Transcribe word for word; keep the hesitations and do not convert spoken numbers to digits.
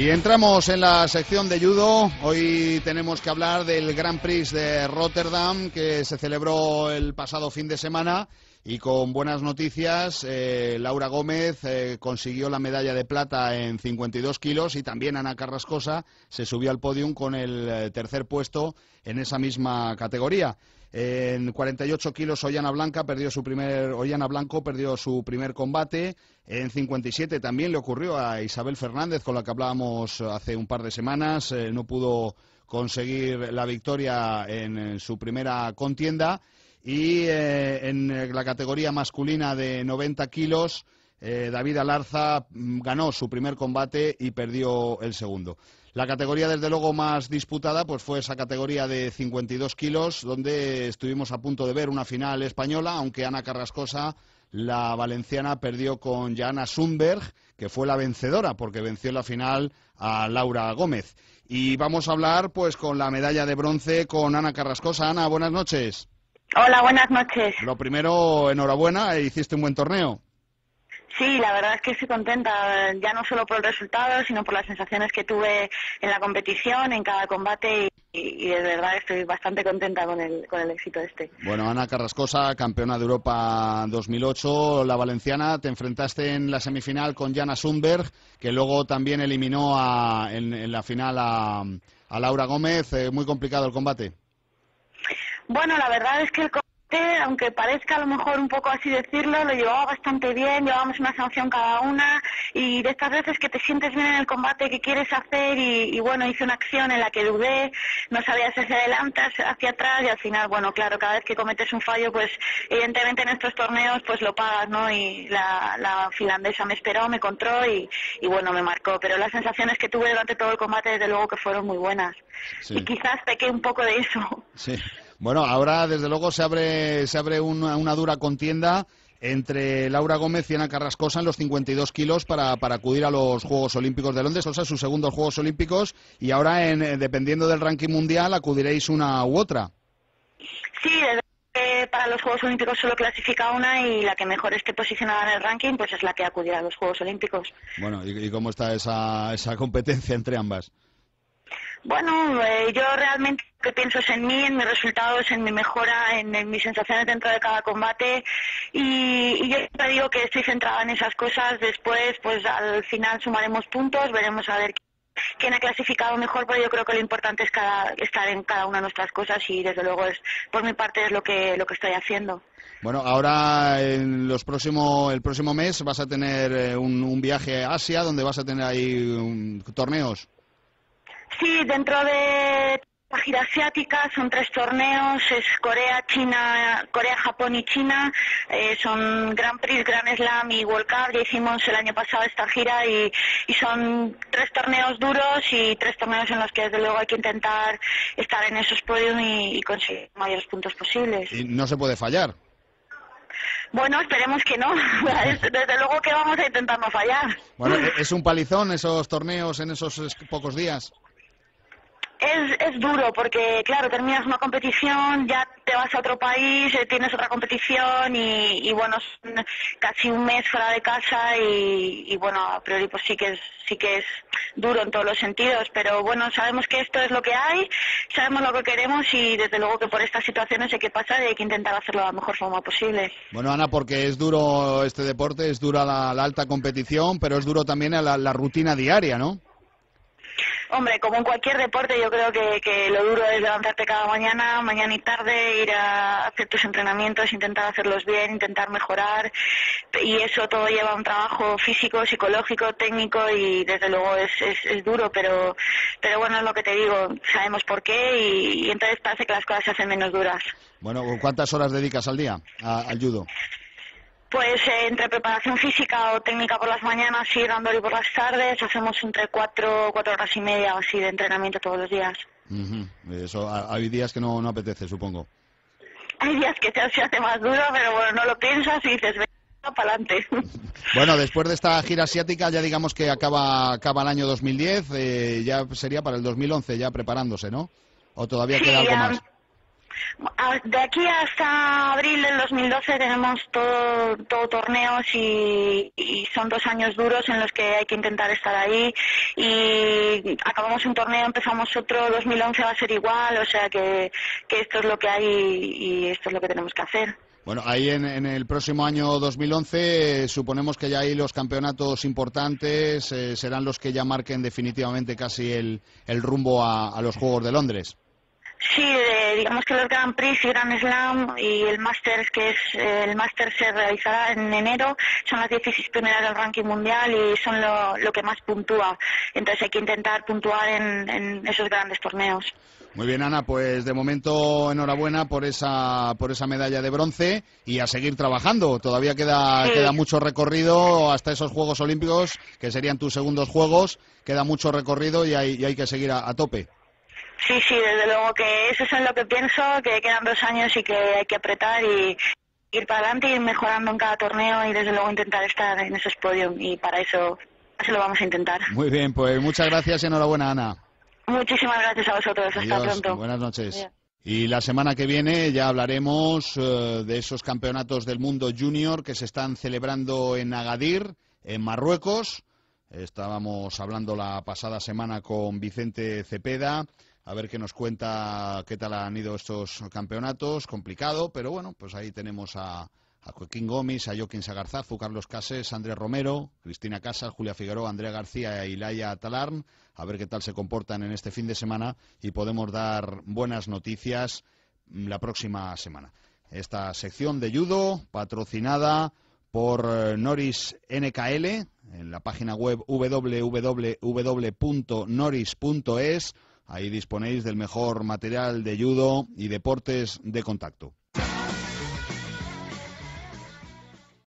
Y entramos en la sección de judo. Hoy tenemos que hablar del Grand Prix de Rotterdam, que se celebró el pasado fin de semana. Y con buenas noticias, eh, Laura Gómez eh, consiguió la medalla de plata en cincuenta y dos kilos y también Ana Carrascosa se subió al podium con el eh, tercer puesto en esa misma categoría. En cuarenta y ocho kilos Ollana Blanca perdió su primer Ollana Blanco perdió su primer combate. En cincuenta y siete también le ocurrió a Isabel Fernández, con la que hablábamos hace un par de semanas. Eh, no pudo conseguir la victoria en, en su primera contienda. Y eh, en la categoría masculina de noventa kilos, eh, David Alarza mm, ganó su primer combate y perdió el segundo. La categoría, desde luego, más disputada pues fue esa categoría de cincuenta y dos kilos, donde estuvimos a punto de ver una final española, aunque Ana Carrascosa, la valenciana, perdió con Johanna Sundberg, que fue la vencedora, porque venció en la final a Laura Gómez. Y vamos a hablar pues con la medalla de bronce, con Ana Carrascosa. Ana, buenas noches. Hola, buenas noches. Lo primero, enhorabuena, hiciste un buen torneo. Sí, la verdad es que estoy contenta, ya no solo por el resultado, sino por las sensaciones que tuve en la competición, en cada combate, y, y de verdad estoy bastante contenta con el, con el éxito este. Bueno, Ana Carrascosa, campeona de Europa dos mil ocho, la valenciana, te enfrentaste en la semifinal con Johanna Sundberg, que luego también eliminó a, en, en la final a, a Laura Gómez. Eh, muy complicado el combate. Bueno, la verdad es que el combate, aunque parezca a lo mejor un poco así decirlo, lo llevaba bastante bien, llevábamos una sanción cada una, y de estas veces que te sientes bien en el combate, que quieres hacer, y, y bueno, hice una acción en la que dudé, no sabía si hacia adelante, hacia atrás, y al final, bueno, claro, cada vez que cometes un fallo, pues evidentemente en estos torneos pues lo pagas, ¿no? Y la, la finlandesa me esperó, me encontró y, y bueno, me marcó, pero las sensaciones que tuve durante todo el combate, desde luego que fueron muy buenas. Sí. Y quizás pequé un poco de eso. Sí. Bueno, ahora desde luego se abre se abre una, una dura contienda entre Laura Gómez y Ana Carrascosa en los cincuenta y dos kilos para, para acudir a los Juegos Olímpicos de Londres, o sea, sus segundos Juegos Olímpicos, y ahora, en, dependiendo del ranking mundial, acudiréis una u otra. Sí, desde que para los Juegos Olímpicos solo clasifica una y la que mejor esté posicionada en el ranking pues es la que acudirá a los Juegos Olímpicos. Bueno, ¿y, y cómo está esa, esa competencia entre ambas? Bueno, eh, yo realmente lo que pienso es en mí, en mis resultados, en mi mejora, en, en mis sensaciones dentro de cada combate, y, y yo te digo que estoy centrada en esas cosas. Después, pues al final sumaremos puntos, veremos a ver quién ha clasificado mejor, pero yo creo que lo importante es cada, estar en cada una de nuestras cosas, y desde luego es por mi parte es lo que lo que estoy haciendo. Bueno, ahora en los próximo, el próximo mes vas a tener un, un viaje a Asia, donde vas a tener ahí un, torneos. Sí, dentro de la gira asiática son tres torneos, es Corea, China, Corea, Japón y China, eh, son Grand Prix, Grand Slam y World Cup. Ya hicimos el año pasado esta gira y, y son tres torneos duros y tres torneos en los que desde luego hay que intentar estar en esos podios y, y conseguir mayores puntos posibles. Y no se puede fallar. Bueno, esperemos que no. Desde luego que vamos a intentar no fallar. Bueno, ¿es un palizón esos torneos en esos pocos días? Es, es duro porque, claro, terminas una competición, ya te vas a otro país, eh, tienes otra competición y, y bueno, casi un mes fuera de casa y, y bueno, a priori pues sí que es sí que es duro en todos los sentidos, pero bueno, sabemos que esto es lo que hay, sabemos lo que queremos y desde luego que por estas situaciones hay que pasar y hay que intentar hacerlo de la mejor forma posible. Bueno, Ana, porque es duro este deporte, es dura la, la alta competición, pero es duro también la, la rutina diaria, ¿no? Hombre, como en cualquier deporte, yo creo que, que lo duro es levantarte cada mañana, mañana y tarde, ir a hacer tus entrenamientos, intentar hacerlos bien, intentar mejorar, y eso todo lleva un trabajo físico, psicológico, técnico, y desde luego es, es, es duro, pero pero bueno, es lo que te digo, sabemos por qué, y, y entonces parece que las cosas se hacen menos duras. Bueno, ¿cuántas horas dedicas al día a, al judo? Pues eh, entre preparación física o técnica por las mañanas y randori por las tardes, hacemos entre cuatro, cuatro horas y media o así de entrenamiento todos los días. Uh-huh. Eso, hay días que no, no apetece, supongo. Hay días que te se hace más duro, pero bueno, no lo piensas y dices, venga, para adelante. Bueno, después de esta gira asiática, ya digamos que acaba, acaba el año dos mil diez, eh, ya sería para el dos mil once ya preparándose, ¿no? ¿O todavía sí, queda algo ya... más? De aquí hasta abril del dos mil doce tenemos todo, todo torneos y, y son dos años duros en los que hay que intentar estar ahí, y acabamos un torneo, empezamos otro, dos mil once va a ser igual, o sea que, que esto es lo que hay y esto es lo que tenemos que hacer. Bueno, ahí en, en el próximo año dos mil once eh, suponemos que ya ahí los campeonatos importantes eh, serán los que ya marquen definitivamente casi el, el rumbo a, a los Juegos de Londres. Sí, eh, digamos que los Grand Prix y Grand Slam y el Masters, que es eh, el Masters se realizará en enero, son las dieciséis primeras del ranking mundial y son lo, lo que más puntúa. Entonces hay que intentar puntuar en, en esos grandes torneos. Muy bien, Ana, pues de momento enhorabuena por esa por esa medalla de bronce y a seguir trabajando. Todavía queda, sí. queda mucho recorrido hasta esos Juegos Olímpicos, que serían tus segundos Juegos. Queda mucho recorrido y hay, y hay que seguir a, a tope. Sí, sí, desde luego que eso es en lo que pienso, que quedan dos años y que hay que apretar y ir para adelante, ir mejorando en cada torneo y desde luego intentar estar en esos podios, y para eso, eso lo vamos a intentar. Muy bien, pues muchas gracias y enhorabuena, Ana. Muchísimas gracias a vosotros. Hasta Adiós, pronto. Buenas noches. Adiós. Y la semana que viene ya hablaremos uh, de esos campeonatos del mundo junior que se están celebrando en Agadir, en Marruecos. Estábamos hablando la pasada semana con Vicente Cepeda, a ver qué nos cuenta, qué tal han ido estos campeonatos. Complicado, pero bueno, pues ahí tenemos a, a Joaquín Gómez, a Joaquín Sagarzazu, Carlos Casés, Andrés Romero, Cristina Casas, Julia Figueroa, Andrea García e Ilaya Talarn. A ver qué tal se comportan en este fin de semana y podemos dar buenas noticias la próxima semana. Esta sección de judo patrocinada por Noris N K L en la página web doble u doble u doble u punto noris punto es. Ahí disponéis del mejor material de judo y deportes de contacto.